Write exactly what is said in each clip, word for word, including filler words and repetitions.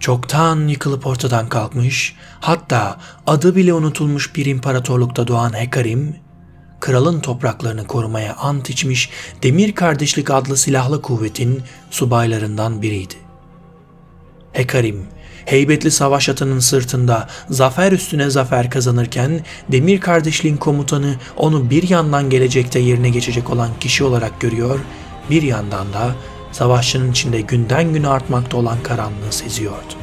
Çoktan yıkılıp ortadan kalkmış, hatta adı bile unutulmuş bir imparatorlukta doğan Hekarim, kralın topraklarını korumaya ant içmiş Demir Kardeşlik adlı silahlı kuvvetin subaylarından biriydi. Hekarim, heybetli savaş atının sırtında zafer üstüne zafer kazanırken Demir Kardeşliğin komutanı onu bir yandan gelecekte yerine geçecek olan kişi olarak görüyor, bir yandan da savaşçının içinde günden güne artmakta olan karanlığı seziyordu.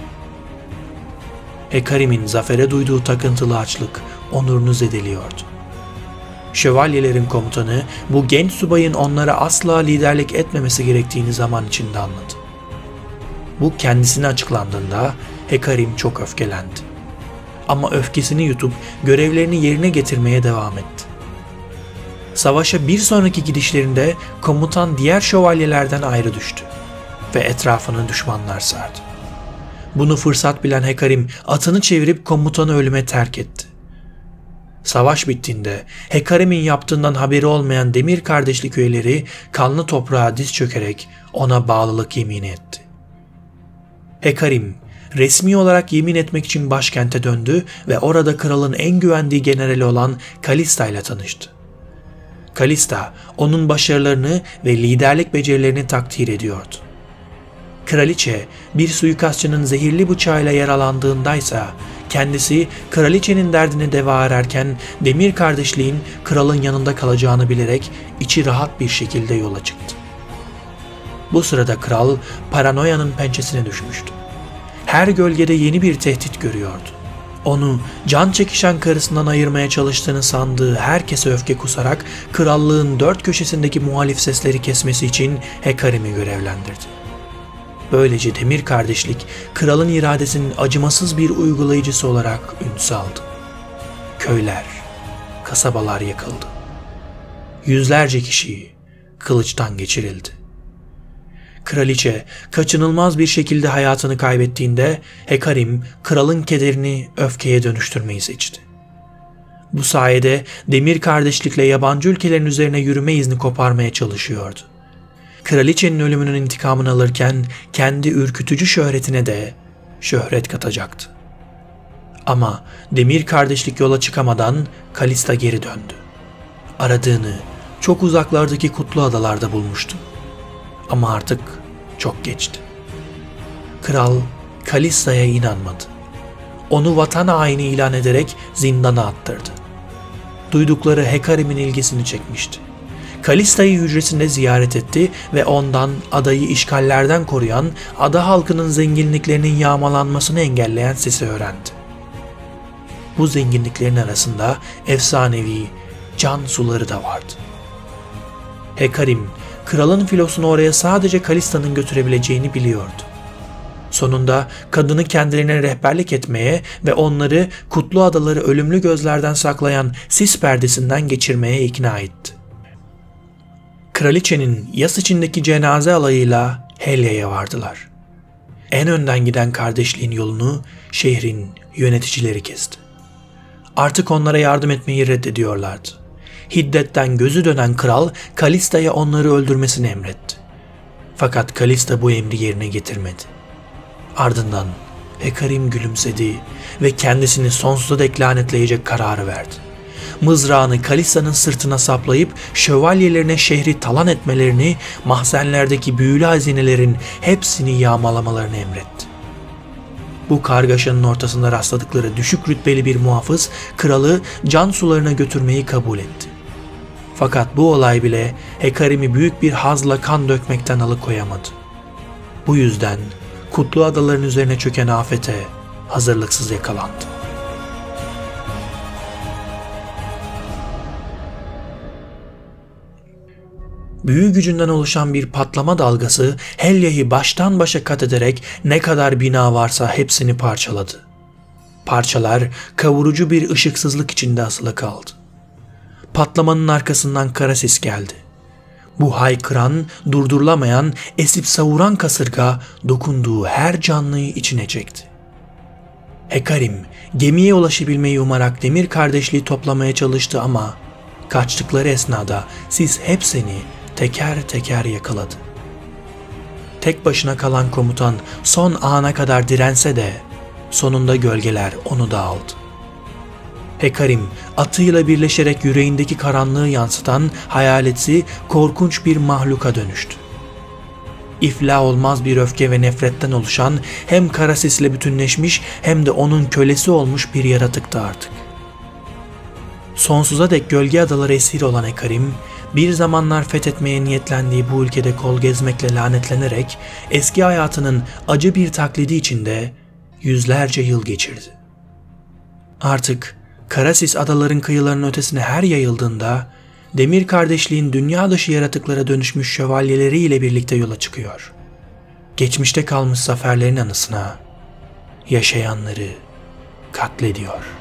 Hekarim'in zafere duyduğu takıntılı açlık onurunu zedeliyordu. Şövalyelerin komutanı bu genç subayın onlara asla liderlik etmemesi gerektiğini zaman içinde anladı. Bu kendisine açıklandığında Hekarim çok öfkelendi. Ama öfkesini yutup görevlerini yerine getirmeye devam etti. Savaşa bir sonraki gidişlerinde komutan diğer şövalyelerden ayrı düştü ve etrafını düşmanlar sardı. Bunu fırsat bilen Hekarim atını çevirip komutanı ölüme terk etti. Savaş bittiğinde Hekarim'in yaptığından haberi olmayan Demir Kardeşlik üyeleri kanlı toprağa diz çökerek ona bağlılık yemini etti. Hekarim resmi olarak yemin etmek için başkente döndü ve orada kralın en güvendiği generali olan Kalista ile tanıştı. Kalista onun başarılarını ve liderlik becerilerini takdir ediyordu. Kraliçe bir suikastçının zehirli bıçağıyla yaralandığındaysa kendisi kraliçenin derdine deva ararken Demir Kardeşliğin kralın yanında kalacağını bilerek içi rahat bir şekilde yola çıktı. Bu sırada kral paranoyanın pençesine düşmüştü. Her gölgede yeni bir tehdit görüyordu. Onu can çekişen karısından ayırmaya çalıştığını sandığı herkese öfke kusarak krallığın dört köşesindeki muhalif sesleri kesmesi için Hekarim'i görevlendirdi. Böylece Demir Kardeşlik kralın iradesinin acımasız bir uygulayıcısı olarak ün saldı. Köyler, kasabalar yakıldı. Yüzlerce kişi kılıçtan geçirildi. Kraliçe kaçınılmaz bir şekilde hayatını kaybettiğinde Hekarim kralın kederini öfkeye dönüştürmeyi seçti. Bu sayede Demir Kardeşlikle yabancı ülkelerin üzerine yürüme izni koparmaya çalışıyordu. Kraliçenin ölümünün intikamını alırken kendi ürkütücü şöhretine de şöhret katacaktı. Ama Demir Kardeşlik yola çıkamadan Kalista geri döndü. Aradığını çok uzaklardaki Kutlu Adalarda bulmuştu. Ama artık çok geçti. Kral Kalista'ya inanmadı. Onu vatan haini ilan ederek zindana attırdı. Duydukları Hekarim'in ilgisini çekmişti. Kalista'yı hücresinde ziyaret etti ve ondan adayı işgallerden koruyan, ada halkının zenginliklerinin yağmalanmasını engelleyen sesi öğrendi. Bu zenginliklerin arasında efsanevi can suları da vardı. Hekarim, kralın filosunu oraya sadece Kalista'nın götürebileceğini biliyordu. Sonunda kadını kendilerine rehberlik etmeye ve onları Kutlu Adaları ölümlü gözlerden saklayan sis perdesinden geçirmeye ikna etti. Kraliçenin yas içindeki cenaze alayıyla Helya'ya vardılar. En önden giden kardeşliğin yolunu şehrin yöneticileri kesti. Artık onlara yardım etmeyi reddediyorlardı. Hiddetten gözü dönen kral Kalista'ya onları öldürmesini emretti. Fakat Kalista bu emri yerine getirmedi. Ardından Hekarim gülümsedi ve kendisini sonsuza dek lanetleyecek kararı verdi. Mızrağını Kalista'nın sırtına saplayıp şövalyelerine şehri talan etmelerini, mahzenlerdeki büyülü hazinelerin hepsini yağmalamalarını emretti. Bu kargaşanın ortasında rastladıkları düşük rütbeli bir muhafız kralı can sularına götürmeyi kabul etti. Fakat bu olay bile Hekarim'i büyük bir hazla kan dökmekten alıkoyamadı. Bu yüzden Kutlu Adaların üzerine çöken afete hazırlıksız yakalandı. Büyü gücünden oluşan bir patlama dalgası Helya'yı baştan başa kat ederek ne kadar bina varsa hepsini parçaladı. Parçalar kavurucu bir ışıksızlık içinde asılı kaldı. Patlamanın arkasından kara sis geldi. Bu haykıran, durdurulamayan, esip savuran kasırga dokunduğu her canlıyı içine çekti. Hekarim gemiye ulaşabilmeyi umarak Demir Kardeşliği toplamaya çalıştı ama kaçtıkları esnada sis hepsini teker teker yakaladı. Tek başına kalan komutan son ana kadar dirense de sonunda gölgeler onu da aldı. Hekarim atıyla birleşerek yüreğindeki karanlığı yansıtan hayaleti korkunç bir mahluka dönüştü. İflah olmaz bir öfke ve nefretten oluşan, hem Karasis'le bütünleşmiş hem de onun kölesi olmuş bir yaratıktı artık. Sonsuza dek gölge adaları esiri olan Hekarim, bir zamanlar fethetmeye niyetlendiği bu ülkede kol gezmekle lanetlenerek eski hayatının acı bir taklidi içinde yüzlerce yıl geçirdi. Artık Karasis adaların kıyılarının ötesine her yayıldığında Demir Kardeşliğin dünya dışı yaratıklara dönüşmüş şövalyeleriyle birlikte yola çıkıyor. Geçmişte kalmış zaferlerin anısına yaşayanları katlediyor.